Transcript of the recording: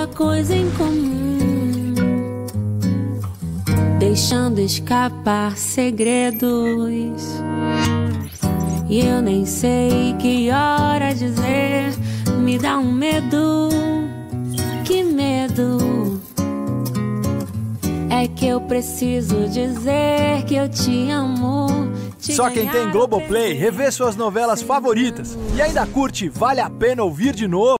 coisa em comum, deixando escapar segredos. E eu nem sei que hora dizer, me dá um medo, que medo. É que eu preciso dizer que eu te amo. Só quem tem Globoplay revê suas novelas favoritas e ainda curte Vale a Pena Ouvir de Novo.